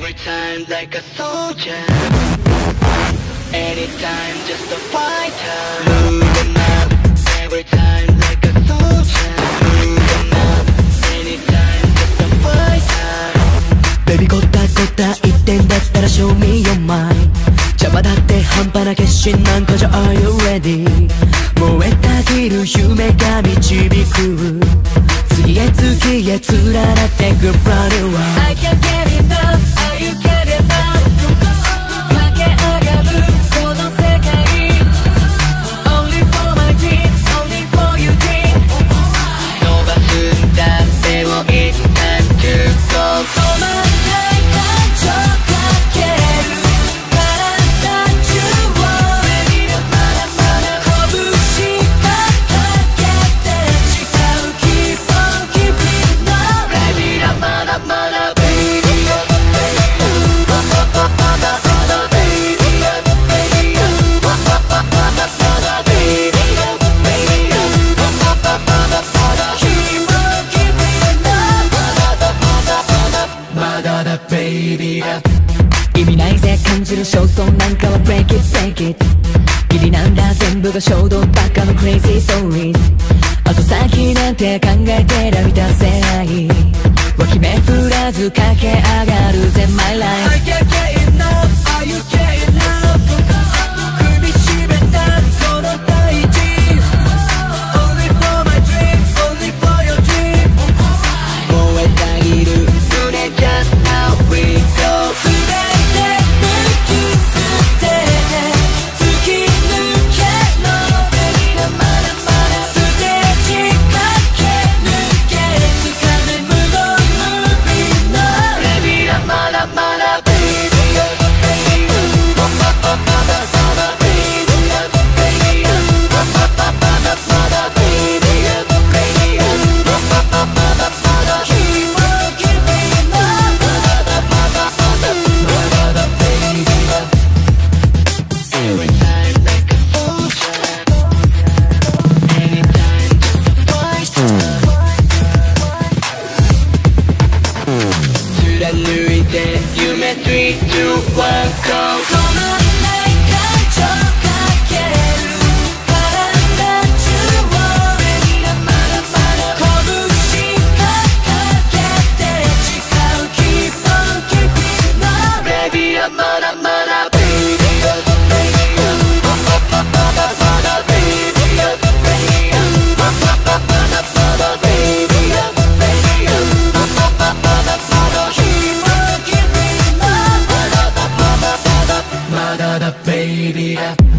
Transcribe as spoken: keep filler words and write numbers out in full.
Every time like a soldier, anytime just a fighter. Moving up, every time like a soldier. Moving up, anytime just a fighter. Baby こったこった言ってんだったら show me your mind。 邪魔だって半端な決心なんかじゃ Are you ready？ 燃えたぎる夢が導く次へ次へ連なってく Brand new I can't get enough, are you get enough？ 駆け上がるこの世界 Only for my dream, only for your dream。 伸ばすんだ手を一旦 to go。 止まんない感情かける体中をまだまだ拳ばかけて誓う Keep on keeping on Baby だまだまだ Baby 意味ないぜ感じる焦燥なんかは Break it break it 義理なんだ全部が衝動ばっかの Crazy stories 後先なんて考えてら満たせない脇目振らず駆け上がるぜ My life I can't get enough, are you get enough？ 踏みしめたこの大地 Only for my dream, only for your dream。 燃えたぎる胸 just how we go。 全て抜き捨てて突き抜けろ Baby だまだまだステージ駆け抜け掴め無言 Moving on Baby だまだまだthree, two, one, go。 止まんない感情かける体中をまだまだ拳ばかけて誓う Keep on keeping on Baby だまだまだまだだ Baby